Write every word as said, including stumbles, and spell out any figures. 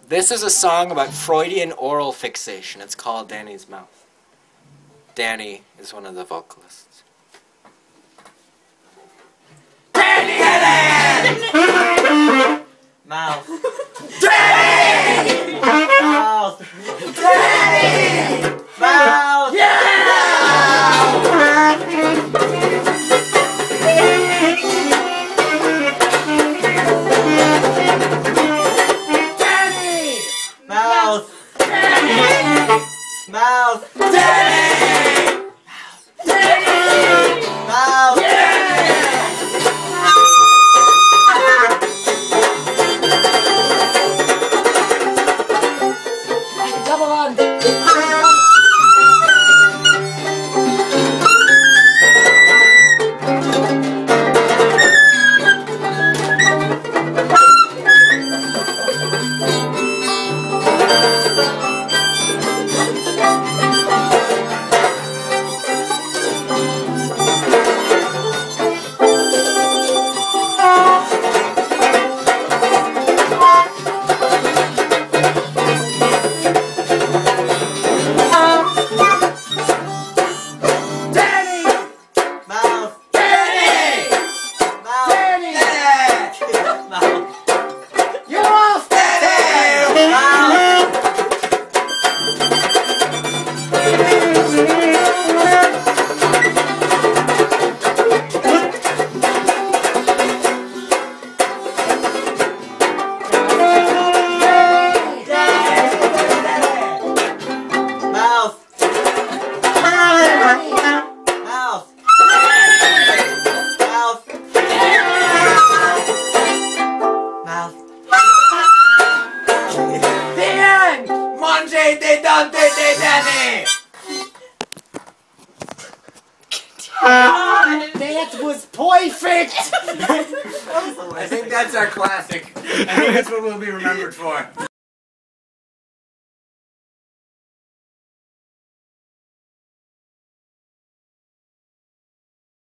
This is a song about Freudian oral fixation. It's called Danny's Mouth. Danny is one of the vocalists. Danny! Mouth. Danny! Mouth. Danny! Mouth. Yeah! Mouth. Mouth. Danny! Danny! Mouth. Double on. Mangiate de Dante de Danny! That was perfect! I think that's our classic. I think that's what we'll be remembered for.